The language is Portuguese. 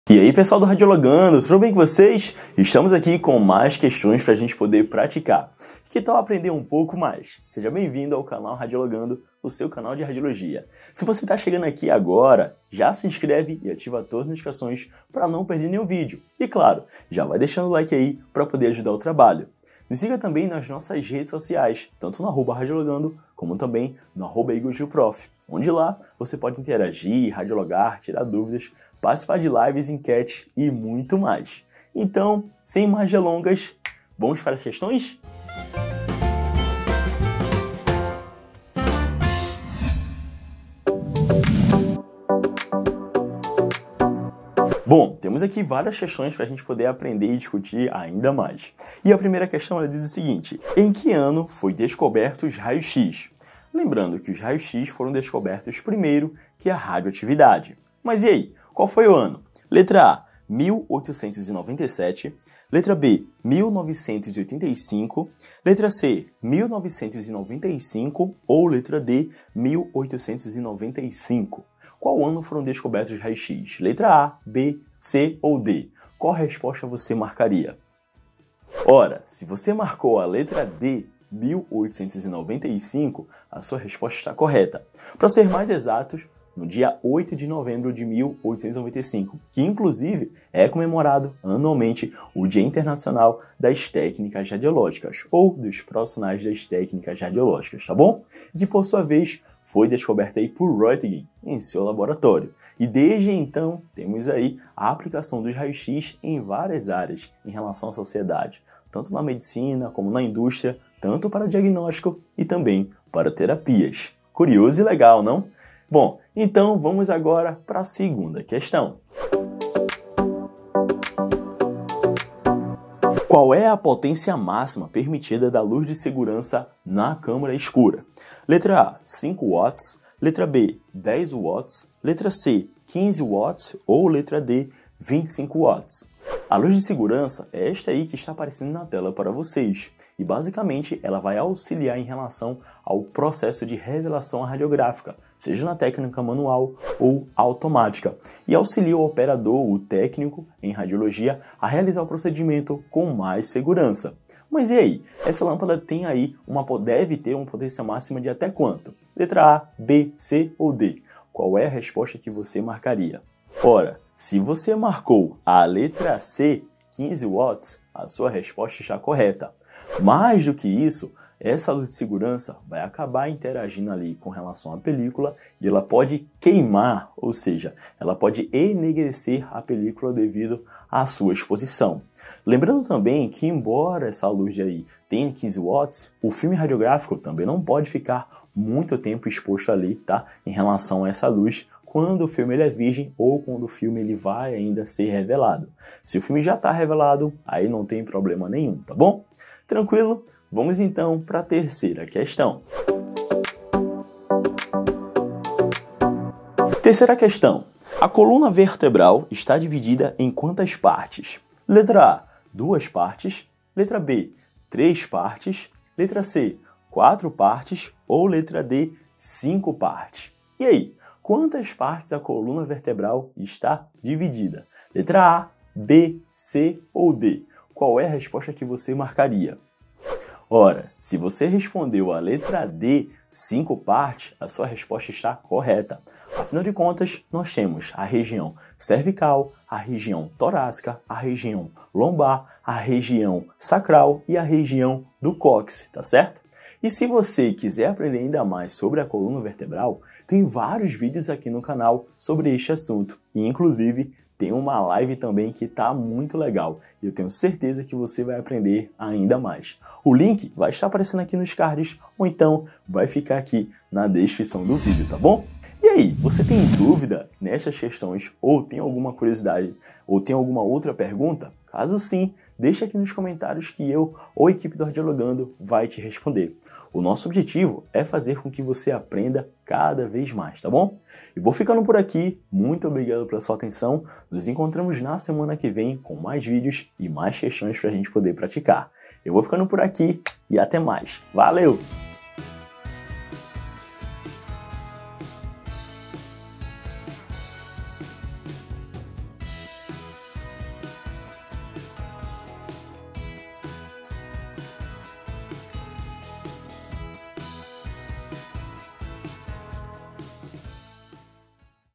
E aí pessoal do Radiologando, tudo bem com vocês? Estamos aqui com mais questões para a gente poder praticar. Que tal aprender um pouco mais? Seja bem-vindo ao canal Radiologando, o seu canal de radiologia. Se você está chegando aqui agora, já se inscreve e ativa todas as notificações para não perder nenhum vídeo. E claro, já vai deixando o like aí para poder ajudar o trabalho. Nos siga também nas nossas redes sociais, tanto no @radiologando, como também no @igorgilprof, onde lá você pode interagir, radiologar, tirar dúvidas, participar de lives, enquete e muito mais. Então, sem mais delongas, vamos para as questões? Bom, temos aqui várias questões para a gente poder aprender e discutir ainda mais. E a primeira questão ela diz o seguinte: em que ano foi descoberto os raios-x? Lembrando que os raios-x foram descobertos primeiro que a radioatividade. Mas e aí, qual foi o ano? Letra A, 1897. Letra B, 1985. Letra C, 1995. Ou letra D, 1895. Qual ano foram descobertos os raios-x? Letra A, B, C ou D? Qual resposta você marcaria? Ora, se você marcou a letra D, 1895, a sua resposta está correta. Para ser mais exatos, no dia 8 de novembro de 1895, que inclusive é comemorado anualmente o Dia Internacional das Técnicas Radiológicas, ou dos profissionais das técnicas radiológicas, tá bom? E que por sua vez foi descoberta aí por Röntgen em seu laboratório. E desde então temos aí a aplicação dos raios-x em várias áreas em relação à sociedade, tanto na medicina como na indústria, tanto para diagnóstico e também para terapias. Curioso e legal, não? Bom, então vamos agora para a segunda questão. Qual é a potência máxima permitida da luz de segurança na câmara escura? Letra A, 5 watts. Letra B, 10 watts. Letra C, 15 watts. Ou letra D, 25 watts. A luz de segurança é esta aí que está aparecendo na tela para vocês. E basicamente ela vai auxiliar em relação ao processo de revelação radiográfica, seja na técnica manual ou automática, e auxilia o operador, o técnico em radiologia, a realizar o procedimento com mais segurança. Mas e aí? Essa lâmpada tem aí deve ter uma potência máxima de até quanto? Letra A, B, C ou D? Qual é a resposta que você marcaria? Ora, se você marcou a letra C, 15 watts, a sua resposta está correta. Mais do que isso, essa luz de segurança vai acabar interagindo ali com relação à película e ela pode queimar, ou seja, ela pode enegrecer a película devido à sua exposição. Lembrando também que, embora essa luz aí tenha 15 watts, o filme radiográfico também não pode ficar muito tempo exposto ali, tá? Em relação a essa luz, quando o filme ele é virgem ou quando o filme ele vai ainda ser revelado. Se o filme já está revelado, aí não tem problema nenhum, tá bom? Tranquilo? Vamos então para a terceira questão. Terceira questão. A coluna vertebral está dividida em quantas partes? Letra A, 2 partes. Letra B, 3 partes. Letra C, 4 partes. Ou letra D, 5 partes. E aí, quantas partes a coluna vertebral está dividida? Letra A, B, C ou D? Qual é a resposta que você marcaria? Ora, se você respondeu a letra D, 5 partes, a sua resposta está correta. Afinal de contas, nós temos a região cervical, a região torácica, a região lombar, a região sacral e a região do cóccix, tá certo? E se você quiser aprender ainda mais sobre a coluna vertebral, tem vários vídeos aqui no canal sobre este assunto. E inclusive tem uma live também que está muito legal. E eu tenho certeza que você vai aprender ainda mais. O link vai estar aparecendo aqui nos cards, ou então vai ficar aqui na descrição do vídeo, tá bom? E aí, você tem dúvida nessas questões, ou tem alguma curiosidade, ou tem alguma outra pergunta? Caso sim, deixa aqui nos comentários que eu ou a equipe do Radiologando vai te responder. O nosso objetivo é fazer com que você aprenda cada vez mais, tá bom? E vou ficando por aqui, muito obrigado pela sua atenção, nos encontramos na semana que vem com mais vídeos e mais questões para a gente poder praticar. Eu vou ficando por aqui e até mais. Valeu!